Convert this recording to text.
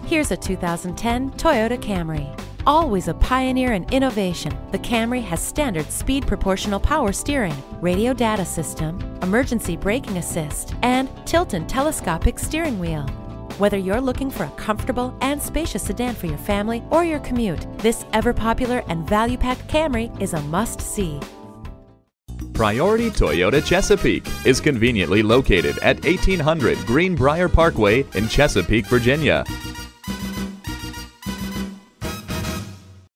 Here's a 2010 Toyota Camry. Always a pioneer in innovation, the Camry has standard speed proportional power steering, radio data system, emergency braking assist, and tilt and telescopic steering wheel. Whether you're looking for a comfortable and spacious sedan for your family or your commute, this ever-popular and value-packed Camry is a must-see. Priority Toyota Chesapeake is conveniently located at 1800 Greenbrier Parkway in Chesapeake, Virginia.